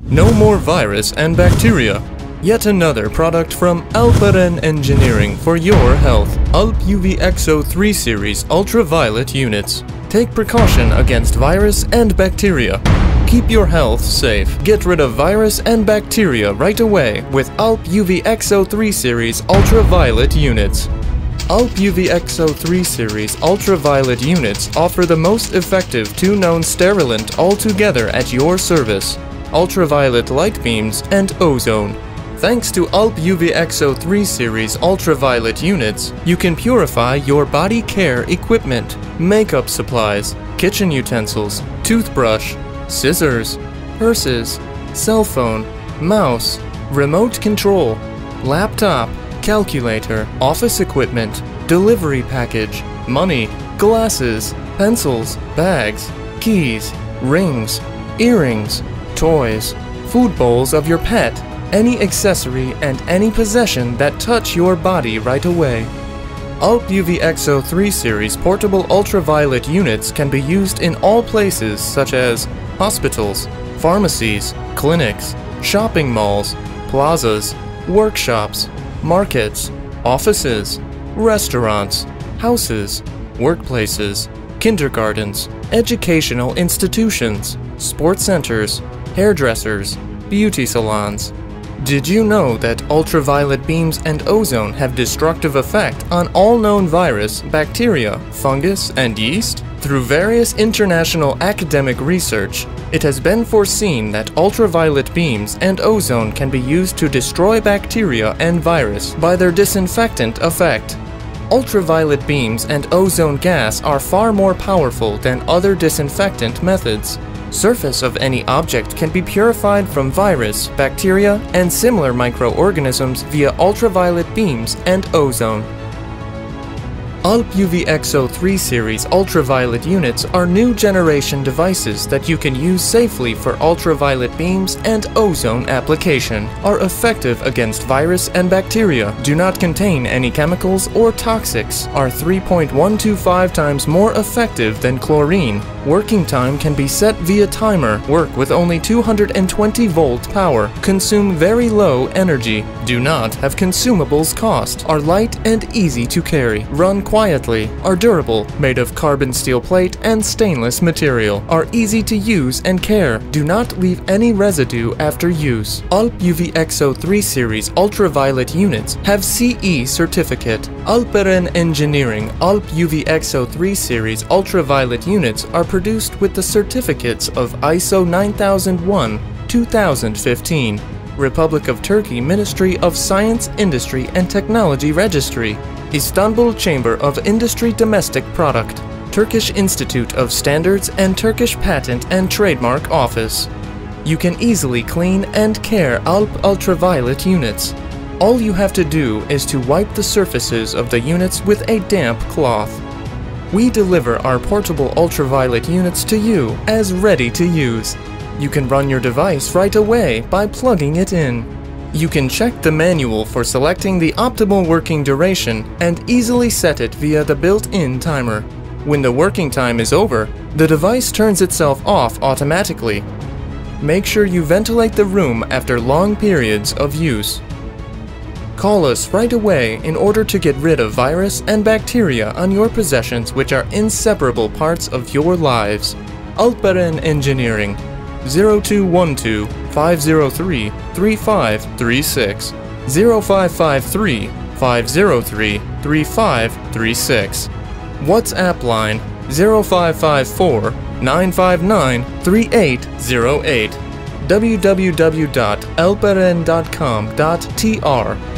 No more virus and bacteria. Yet another product from Alperen Engineering for your health. Alp UV Exo 3 Series Ultraviolet Units. Take precaution against virus and bacteria. Keep your health safe. Get rid of virus and bacteria right away with Alp UV Exo 3 Series Ultraviolet Units. Alp UV Exo 3 Series Ultraviolet Units offer the most effective two known sterilant altogether at your service: ultraviolet light beams and ozone. Thanks to Alp UV Exo 3 Series Ultraviolet Units, you can purify your body care equipment, makeup supplies, kitchen utensils, toothbrush, scissors, purses, cell phone, mouse, remote control, laptop, calculator, office equipment, delivery package, money, glasses, pencils, bags, keys, rings, earrings, toys, food bowls of your pet, any accessory and any possession that touch your body right away. Alp UV Exo 3 Series portable ultraviolet units can be used in all places such as hospitals, pharmacies, clinics, shopping malls, plazas, workshops, markets, offices, restaurants, houses, workplaces, kindergartens, educational institutions, sports centers, hairdressers, beauty salons. Did you know that ultraviolet beams and ozone have destructive effect on all known virus, bacteria, fungus, and yeast? Through various international academic research, it has been foreseen that ultraviolet beams and ozone can be used to destroy bacteria and virus by their disinfectant effect. Ultraviolet beams and ozone gas are far more powerful than other disinfectant methods. Surface of any object can be purified from virus, bacteria, and similar microorganisms via ultraviolet beams and ozone. Alp UV Exo 3 Series ultraviolet units are new generation devices that you can use safely for ultraviolet beams and ozone application, are effective against virus and bacteria, do not contain any chemicals or toxics, are 3.125 times more effective than chlorine. Working time can be set via timer, work with only 220 volt power, consume very low energy, do not have consumables cost, are light and easy to carry, run quietly, are durable, made of carbon steel plate and stainless material, are easy to use and care, do not leave any residue after use. Alp UV Exo 3 Series ultraviolet units have CE certificate. Alperen Engineering Alp UV Exo 3 Series ultraviolet units are produced with the certificates of ISO 9001-2015, Republic of Turkey Ministry of Science, Industry and Technology Registry, Istanbul Chamber of Industry Domestic Product, Turkish Institute of Standards and Turkish Patent and Trademark Office. You can easily clean and care Alp ultraviolet units. All you have to do is to wipe the surfaces of the units with a damp cloth. We deliver our portable ultraviolet units to you as ready to use. You can run your device right away by plugging it in. You can check the manual for selecting the optimal working duration and easily set it via the built-in timer. When the working time is over, the device turns itself off automatically. Make sure you ventilate the room after long periods of use. Call us right away in order to get rid of virus and bacteria on your possessions which are inseparable parts of your lives. Alperen Engineering 0212 503 3536 0553 503 3536. WhatsApp line 0554 959 3808. www.alperen.com.tr